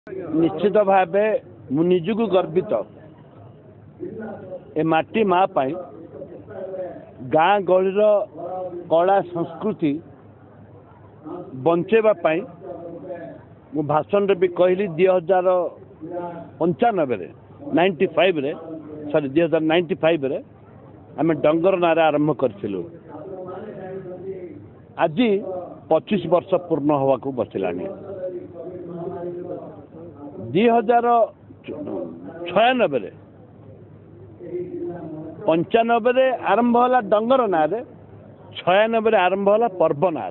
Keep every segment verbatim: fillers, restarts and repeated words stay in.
निश्चित भाव मु निजक गर्वित ए माटी माँ पाई गाँ गहली कला संस्कृति बंचेबा पाई मु भाषण रे भी कहली दुई हजार पंचानबे नाइंटी फाइव रे सॉरी दुई हजार नाइंटी फाइव रे आम डंगर नारे आरंभ करूँ। आज पच्चीस वर्ष पूर्ण हवा को बसला दुई हजार छयानबे पंचानबे आरंभ होला डंगर ना छयानबे आरंभ होला पर्व ना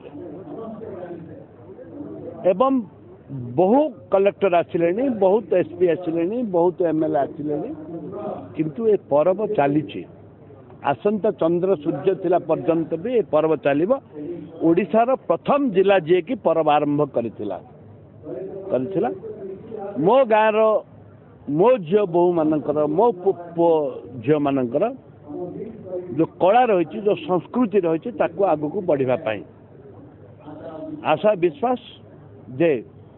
एवं बहु कलेक्टर आसिले बहुत एसपी आसिले बहुत एमएलए आसिले किंतु ए पर्व चली आसंता चंद्र सूर्य थिला पर्यंत भी ए पर्व चलिबो। ओडिशार प्रथम जिला जे कि पर्व आरंभ करिथिला करिथिला मो गाँव मो झील बहु मानकर मो पु झील मानकर जो कला रही जो संस्कृति रही ताकू आगु को बढ़िबा पाई आशा विश्वास जे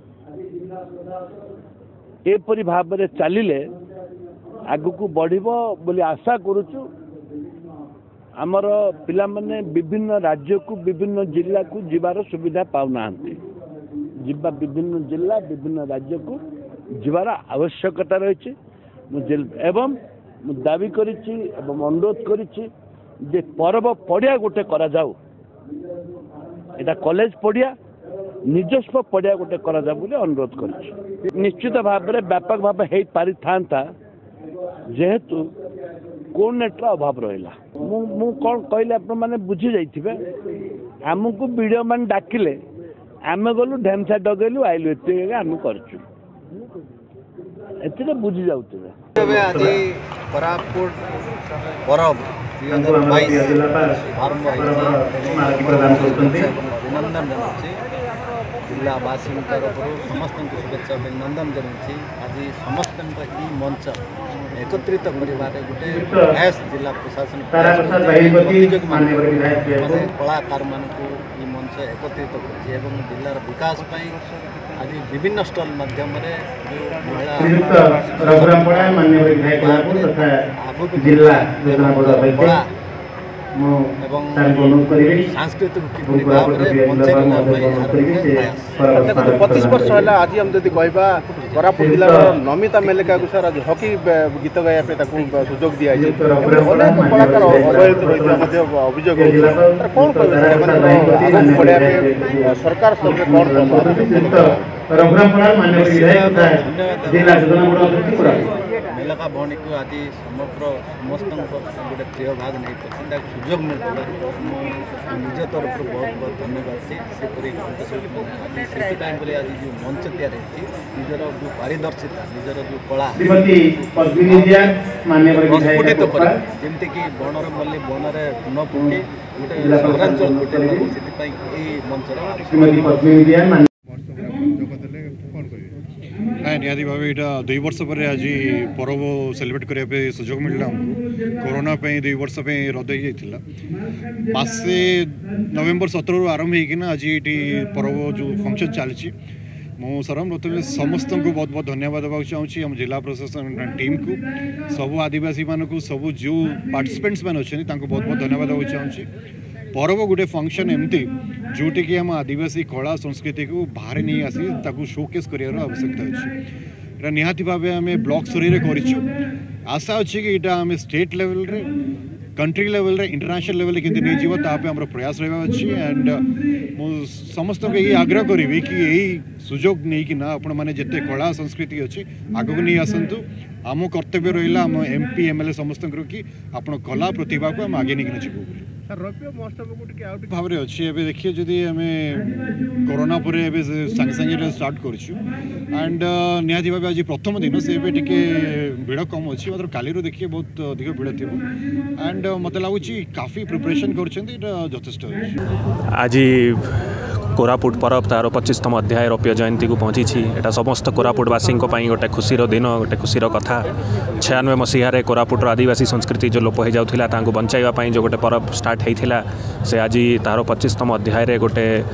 एपरी भाव में चलिले आगु को बढ़िबो बोली आशा करूचु। आमर पिला माने विभिन्न राज्य को विभिन्न जिला को जीवार सुविधा पाउना जीवा विभिन्न जिला विभिन्न राज्य को जीवार आवश्यकता रही एवं दाबी करी अनुरोध करी पर्व पड़िया गोटे करा जाऊ एटा कॉलेज पड़िया निजस्व पड़िया गोटे करा जाऊ बोले अनुरोध करी निश्चित भाव में व्यापक भाव हो पारि था जेहेतु कोऑर्डिनेटर अभाव रहा मु कौन कहले आप मैंने बुझी जाइए आमको वीडियो मान डाकिले आम गलु ढेमसा डगेलु आइलु एत आम करचु एते बुझी जाउते आज कोरापुट परब अभिनंदन जनाऊँ जिलावासी तरफ समस्त शुभेच्छा अभिनंदन जनाऊँ। आज समस्त मंच एकत्रित कर गोटे प्रयास जिला प्रशासन कलाकार मान मंच एकत्रित कर जिलार विकास आज विभिन्न स्टल माध्यम सांस्कृतिक पच्चीस वर्ष है आज हम जब कहवा कोरापुट जिलार नमिता मेलेका को सर हॉकी गीत गाया सुजोग दिया अनेक कलाकार अवहेलित रही अभियोग कौन कह सरकार मेलका भौणी को आज समग्र समस्त गोटे प्रिय भाग नहीं पार्टी सुजोग मिलता निज तरफ बहुत बहुत धन्यवाद सेपरी आज आज जो मंच तैयार निजर जो पारदर्शिता निजर जो कला प्रस्फुटित जमीक बणर मल्ली बणरे न पके गोटे सहरांचल गोटे से मंचर ना निहाती भाव यहाँ दुई वर्ष पर आज पर्व सेलिब्रेट करने सुजोग मिलला हमको कोरोना दुई वर्ष रद्द हो जाता मसे नवेम्बर सतर आरंभ होना आज ये पर्व जो फंक्शन चली मु सरम प्रथम समस्त को बहुत बहुत धन्यवाद देवाक चाहूँगी आम जिला प्रशासन टीम को सबू आदिवासी मानक सब जो पार्टिसिपेंट्स मैंने अच्छा बहुत बहुत धन्यवाद देवाक चाहूँगी। पर्व गोटे फंक्शन एमती जोटी कि आम आदिवासी कला संस्कृति को बाहर नहीं आसी ताकू शोकेस कर आवश्यकता अच्छी निहाती भाव आम ब्लॉक स्तर कर आशा अच्छी कि यहाँ आम स्टेट लेवल रे कंट्री लेवल रे इंटरनेशनल लेवल के नहीं जीव ताप आम प्रयास रहा अच्छी एंड मु समस्त को यही आग्रह करी कि यही सुजोग नहीं कि ना आपण मैंने जिते कला संस्कृति अच्छी आगक नहीं आसतु आम कर्तव्य रहा आम एमपी एमएलए समस्त कि आप कला प्रतिभा को आम आगे नहीं जीवु भाव में अच्छी एवं देखिए जदि आम कोरोना पर सांगे सांगे स्टार्ट करूँ एंड निहाती भाव आज प्रथम दिन से टे भिड़ कम अच्छी मात्र काली देखिए बहुत अधिक भिड़ थी एंड मत लगुच काफी प्रिपरेशन करेष्ट आज कोरापुट परब तार पच्चीसतम अध्याय रौप्य जयंती को पहुँची एटा समस्त कोरापुटवासी गोटे खुशीर दिन गोटे खुशीर कथा छियानबे मसीह कोरापुटर आदिवासी संस्कृति जो लोप हो जाता बचाइवाई जो गोटे परब स्टार्ट होता से आज तार पच्चीसतम अध्याय गोटे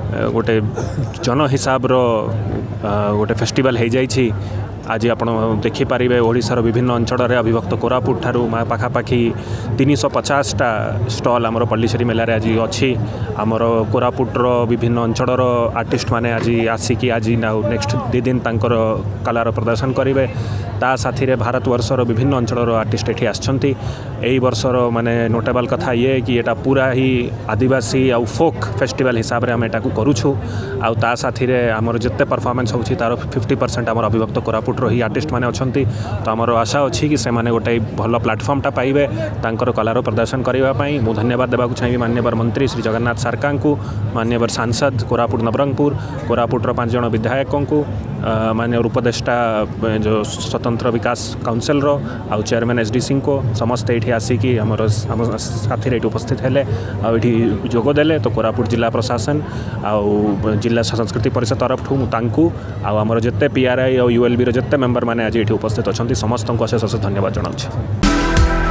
गोटे जन हिसाब रो गोटे फेस्टिवल हो जाइछि। आज आप देखिपारे ओडिशार विभिन्न अंचल में अभिभक्त कोरापुट ठारू पाखापाखि तीन सौ पचास टा स्टल आमर पल्लीश्री मेलार आज अच्छी आमर कोरापुटर विभिन्न अंचल आर्टिस्ट माने आज आसिकी आज नेक्स्ट दु दिन तांकर कलार प्रदर्शन करेंगे। ता साथी रे भारत वर्षर विभिन्न अंचल आर्टिस्ट ये आछंती। एई वर्षर माने नोटेबल कथा ये कि एटा पूरा ही आदिवासी आउ फोक फेस्टिवल हिसाब रे हम एटा को करूछु। आउ ता साथी रे हमर जत्ते परफॉर्मेंस होछि तार फिफ्टी परसेंट हमर अभिभक्त कोरापुट ही आर्टिस्ट माने अछंती। तो हमर आशा अछि कि से माने गोटे भल प्लेटफॉर्मटा पाइबे तांकर कलार प्रदर्शन करबा पई। मु धन्यवाद देबाकू चाहिए माननीय मंत्री श्री जगन्नाथ सरकार को, माननीय सांसद कोरापुट नवरंगपुर, कोरापुटर पांच जन विधायकों को, माननीय उपदेष्टा जो स्वतंत्र विकास काउंसिल रो आउ चेयरमैन एसडीसी को समस्त ये आसिकी आमर साथी ये उपस्थित हेले आठी जोगदेले। तो कोरापुट जिला प्रशासन आउ जिला संस्कृति परिषद तरफ ठू तांकू आउ आमर जिते पीआरआई और यूएलबी रो जिते मेंबर माने आज ये उपस्थित अच्छा समस्त को अशेष अशेष धन्यवाद जनाऊँ।